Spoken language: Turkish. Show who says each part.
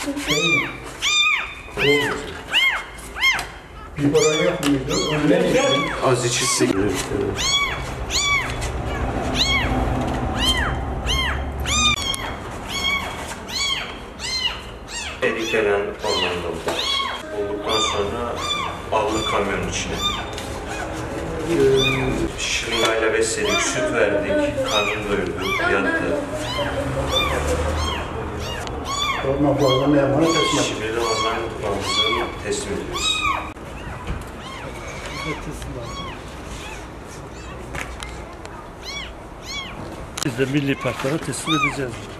Speaker 1: Bir para yok muydu?
Speaker 2: Az içilse. Erikelen ormanda oldu. Olduktan sonra aldık kamyonun içine. Şırıngayla besledik, süt verdik, karnını doyurduk, yattı.
Speaker 1: Orman bağlamı yapmanı teslim ettik.
Speaker 2: Şimdi de orman bağımızı teslim ediyoruz.
Speaker 3: Biz de milli parklara teslim edeceğiz.